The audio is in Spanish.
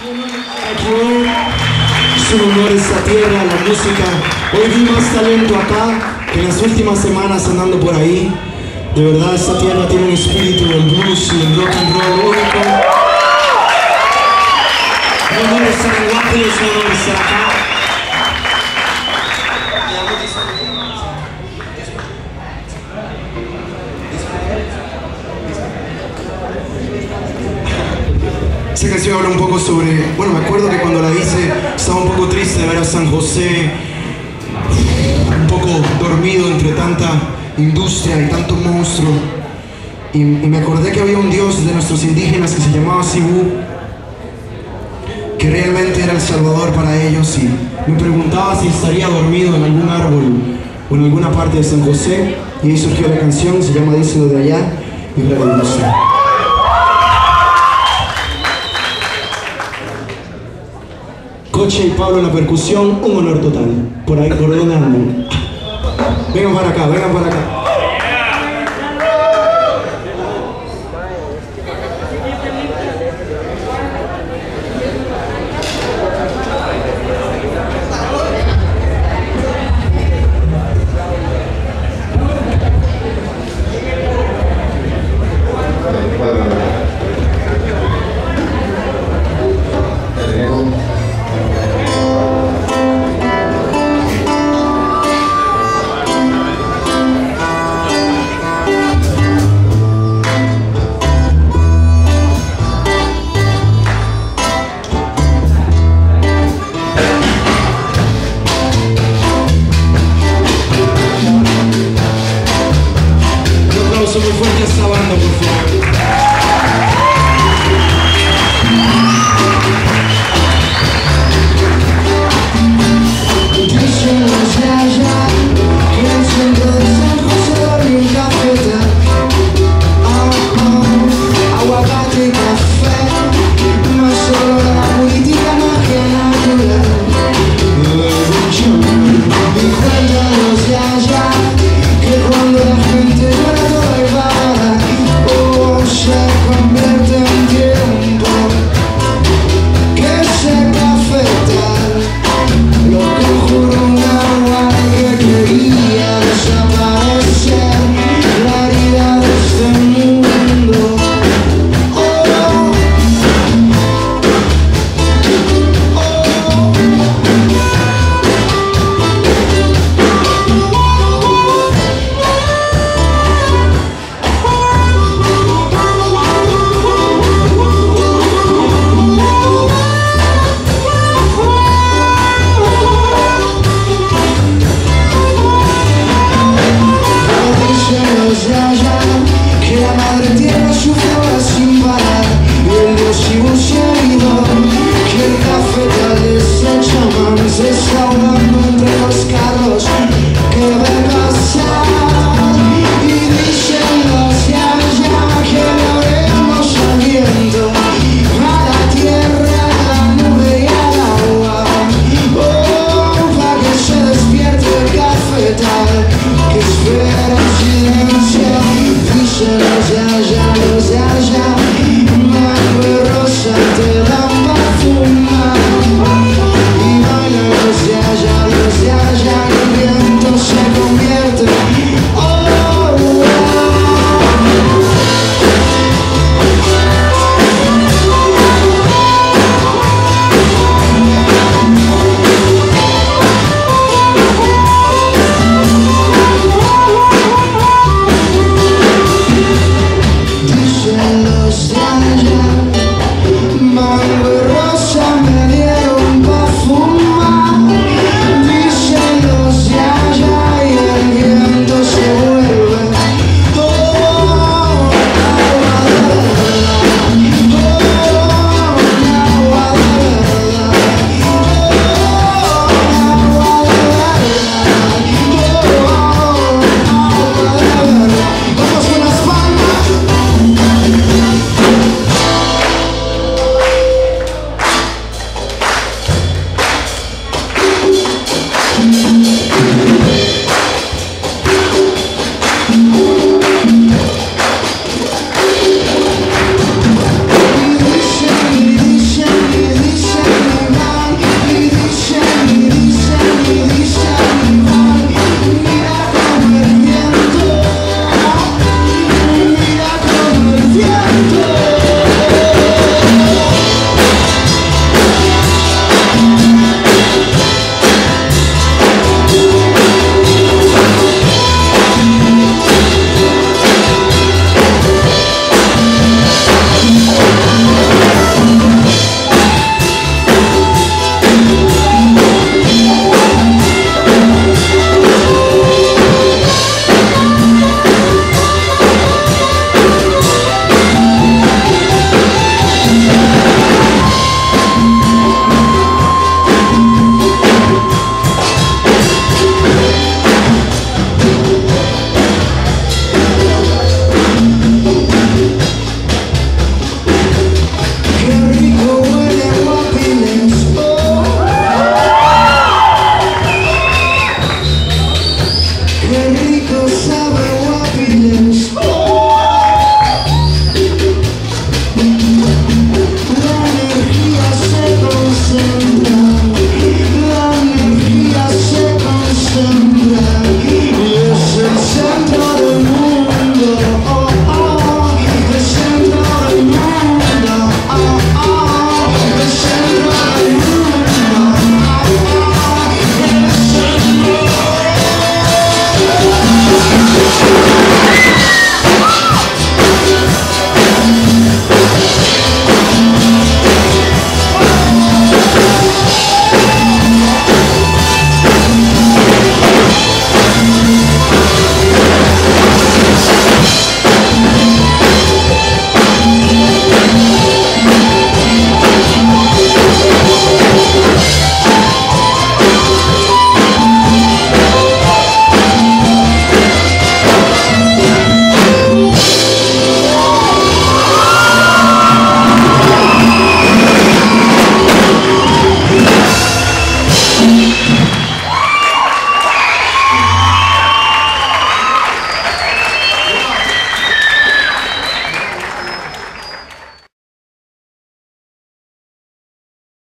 Es un honor esta tierra, la música. Hoy vi más talento acá que en las últimas semanas andando por ahí. De verdad, esta tierra tiene un espíritu del blues y del rock and roll único. Un honor estar en Guatemala, es un honor estar acá. Esta canción habla un poco sobre... Bueno, me acuerdo que cuando la hice estaba un poco triste de ver a San José un poco dormido entre tanta industria y tanto monstruo. Y me acordé que había un dios de nuestros indígenas que se llamaba Cibú, que realmente era el salvador para ellos, y me preguntaba si estaría dormido en algún árbol o en alguna parte de San José, y ahí surgió la canción, se llama Díselo de allá, y es la devolución. Coche y Pablo en la percusión, un honor total. Por ahí, por donde andan. Vengan para acá, vengan para acá.